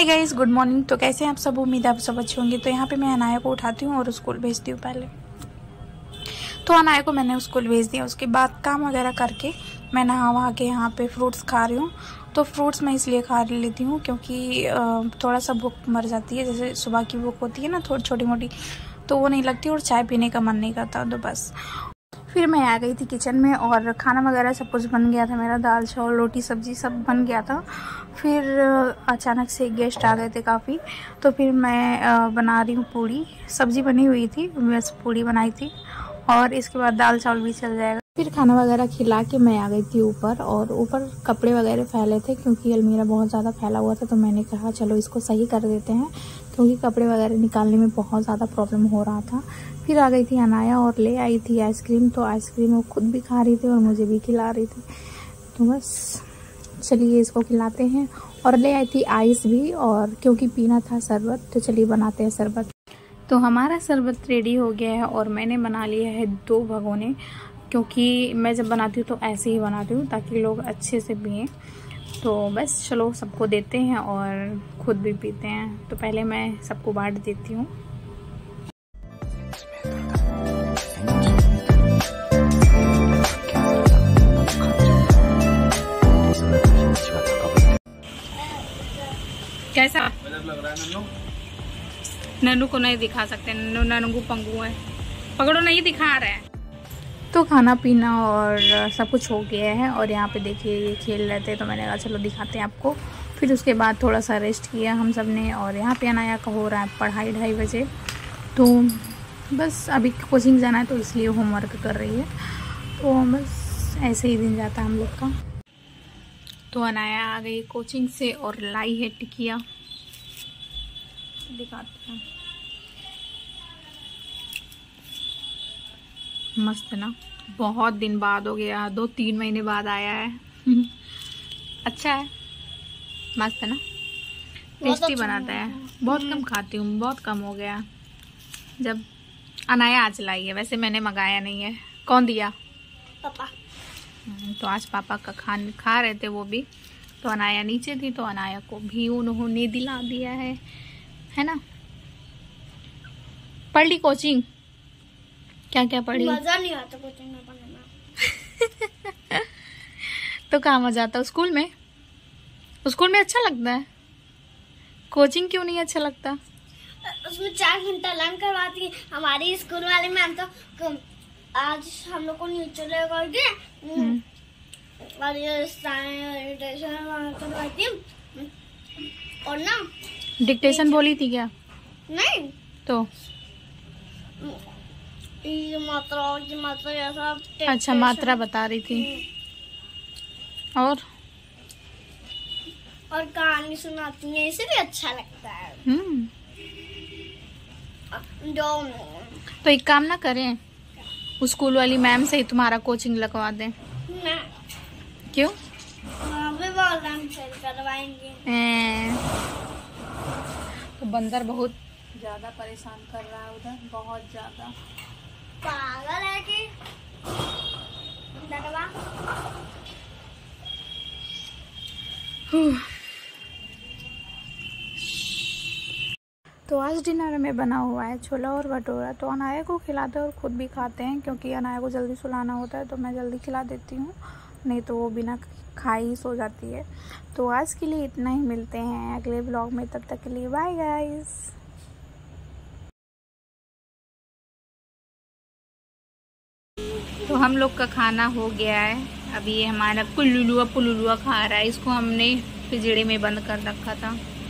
Hi guys, good morning. तो कैसे हैं आप सब? उम्मीद है आप सब अच्छे होंगे। तो यहाँ पे मैं अनाया को उठाती हूँ और स्कूल भेजती हूँ। पहले तो अनाया को मैंने स्कूल भेज दिया। उसके बाद काम वगैरह करके मैं नहा वहा के यहाँ पे फ्रूट्स खा रही हूँ। तो फ्रूट्स मैं इसलिए खा लेती हूँ क्योंकि थोड़ा सा भूख मर जाती है। जैसे सुबह की भूख होती है ना, थोड़ी छोटी मोटी, तो वो नहीं लगती और चाय पीने का मन नहीं करता। तो बस फिर मैं आ गई थी किचन में और खाना वगैरह सब कुछ बन गया था। मेरा दाल चावल रोटी सब्जी सब बन गया था। फिर अचानक से गेस्ट आ गए थे काफ़ी, तो फिर मैं बना रही हूँ पूड़ी। सब्जी बनी हुई थी, बस पूड़ी बनाई थी और इसके बाद दाल चावल भी चल जाएगा। फिर खाना वगैरह खिला के मैं आ गई थी ऊपर, और ऊपर कपड़े वगैरह फैले थे क्योंकि अलमीरा बहुत ज़्यादा फैला हुआ था। तो मैंने कहा चलो इसको सही कर देते हैं, क्योंकि कपड़े वगैरह निकालने में बहुत ज़्यादा प्रॉब्लम हो रहा था। फिर आ गई थी अनाया और ले आई थी आइसक्रीम। तो आइसक्रीम वो खुद भी खा रही थी और मुझे भी खिला रही थी। तो बस चलिए इसको खिलाते हैं। और ले आई थी आइस भी, और क्योंकि पीना था शरबत, तो चलिए बनाते हैं शरबत। तो हमारा शरबत रेडी हो गया है और मैंने बना लिया है 2 भगोने, क्योंकि मैं जब बनाती हूँ तो ऐसे ही बनाती हूँ ताकि लोग अच्छे से पिएँ। तो बस चलो सबको देते हैं और खुद भी पीते हैं। तो पहले मैं सबको बांट देती हूँ। कैसा लग रहा है? नन्नू को नहीं दिखा सकते, नन्नू पंगू है, पकड़ो, नहीं दिखा रहा है। तो खाना पीना और सब कुछ हो गया है और यहाँ पे देखिए ये खेल रहे थे, तो मैंने कहा चलो दिखाते हैं आपको। फिर उसके बाद थोड़ा सा रेस्ट किया हम सब ने, और यहाँ पे अनाया का हो रहा है पढ़ाई 2:30 बजे। तो बस अभी कोचिंग जाना है तो इसलिए होमवर्क कर रही है। तो बस ऐसे ही दिन जाता है हम लोग का। तो अनाया आ गई कोचिंग से और लाई है टिकिया, दिखाते हैं। मस्त ना, बहुत दिन बाद हो गया, 2-3 महीने बाद आया है। अच्छा है, मस्त है ना, टेस्टी बनाता है। बहुत कम खाती हूँ, बहुत कम हो गया। जब अनाया आज लाई है, वैसे मैंने मंगाया नहीं है। कौन दिया? पापा। तो आज पापा का खा रहे थे वो भी। तो अनाया नीचे थी तो अनाया को भी उन्होंने दिला दिया है ना। पढ़ ली कोचिंग? क्या क्या पढ़ी? मजा नहीं आता कोचिंग में पढ़ने में। तो कहाँ मजा आता? स्कूल में? स्कूल में अच्छा लगता है, कोचिंग क्यों नहीं अच्छा लगता? उसमें 4 घंटा लर्न करवाती है हमारी स्कूल वाले मैम। तो आज हम लोग को नीचे ले करके और ये करवाती और ना डिक्टेशन बोली थी क्या? नहीं, तो ये मात्रा ऐसा। अच्छा, मात्रा बता रही थी। और कहानी सुनाती है, इसे भी अच्छा लगता है। तो एक काम ना करें, स्कूल वाली मैम से ही तुम्हारा कोचिंग लगवा दें। ना। क्यों? करवाएंगे। तो बंदर बहुत ज्यादा परेशान कर रहा है उधर, बहुत ज्यादा पागल है कि तो आज डिनर में बना हुआ है छोला और भटूरा। तो अनाया को खिलाते हैं और खुद भी खाते हैं, क्योंकि अनाया को जल्दी सुलाना होता है तो मैं जल्दी खिला देती हूँ, नहीं तो वो बिना खाए ही सो जाती है। तो आज के लिए इतना ही, मिलते हैं अगले ब्लॉग में, तब तक के लिए बाय गाइस। तो हम लोग का खाना हो गया है। अभी ये हमारा पुलुलुआ खा रहा है। इसको हमने पिंजड़े में बंद कर रखा था।